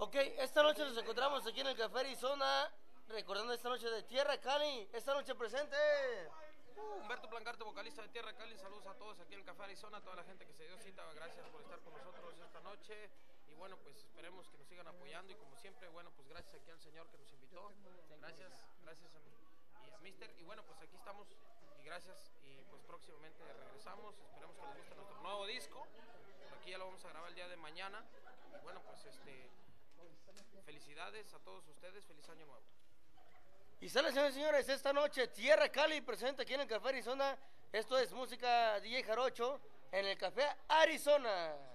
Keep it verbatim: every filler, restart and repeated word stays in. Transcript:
Ok, esta noche nos encontramos aquí en el Café Arizona, recordando esta noche de Tierra Cali, esta noche presente. Uh, Humberto Blancarte, vocalista de Tierra Cali, saludos a todos aquí en el Café Arizona, a toda la gente que se dio cita, gracias por estar con nosotros esta noche y bueno, pues esperemos que nos sigan apoyando y como siempre, bueno, pues gracias aquí al señor que nos invitó, gracias, gracias a mí y a Mister y bueno, pues aquí estamos y gracias y pues próximamente regresamos, esperemos que les guste nuestro nuevo disco, aquí ya lo vamos a grabar el día de mañana y bueno, pues este, felicidades a todos ustedes, feliz año nuevo. Y sale, señores y señores, esta noche Tierra Cali presente aquí en el Café Arizona. Esto es música D J Jarocho en el Café Arizona.